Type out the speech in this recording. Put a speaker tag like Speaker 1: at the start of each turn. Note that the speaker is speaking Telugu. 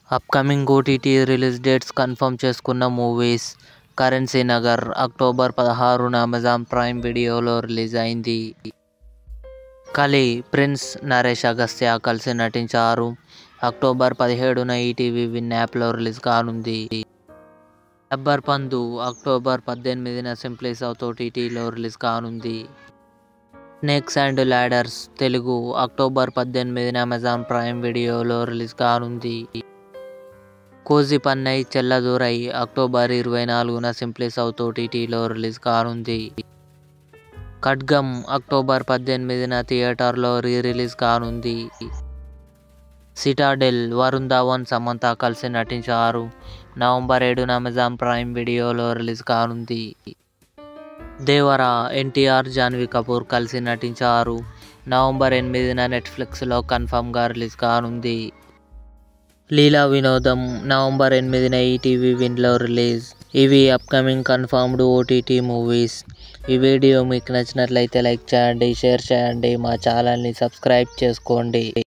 Speaker 1: Upcoming OTT release dates confirm చేసుకున్న మూవీస్. కరెన్సీ నగర్ అక్టోబర్ 16న అమెజాన్ ప్రైమ్ వీడియోలో రిలీజ్ అయింది. కలి ప్రిన్స్ నరేష్ అగస్త్య కలిసి నటించారు. అక్టోబర్ 17న ఈటీవీ విన్ యాప్లో రిలీజ్ కానుంది. రబ్బర్ పందు అక్టోబర్ 18న సింప్లీ సౌత్ ఓటీటీలో రిలీజ్ కానుంది. Snakes and Ladders Telugu October 18న అమెజాన్ ప్రైమ్ వీడియోలో రిలీజ్ కానుంది. కోజీ పన్నై చెల్లదురై అక్టోబర్ 24న సింప్లీ సౌత్ ఓటీటీలో రిలీజ్ కానుంది. ఖడ్గం అక్టోబర్ 18న థియేటర్లో రిలీజ్ కానుంది. సిటాడెల్ వరుణ్ ధావన్ సమంత కలిసి నటించారు. నవంబర్ 7న అమెజాన్ ప్రైమ్ వీడియోలో రిలీజ్ కానుంది. దేవరా ఎన్టీఆర్ జాన్వీ కపూర్ కలిసి నటించారు. నవంబర్ 8న నెట్ఫ్లిక్స్లో కన్ఫర్మ్గా రిలీజ్ కానుంది. లీలా వినోదం నవంబర్ 8న ఈటీవీ విన్లో రిలీజ్. ఇవి అప్కమింగ్ కన్ఫర్మ్డ్ ఓటీటీ మూవీస్. ఈ వీడియో మీకు నచ్చినట్లయితే లైక్ చేయండి, షేర్ చేయండి, మా ఛానల్ని సబ్స్క్రైబ్ చేసుకోండి.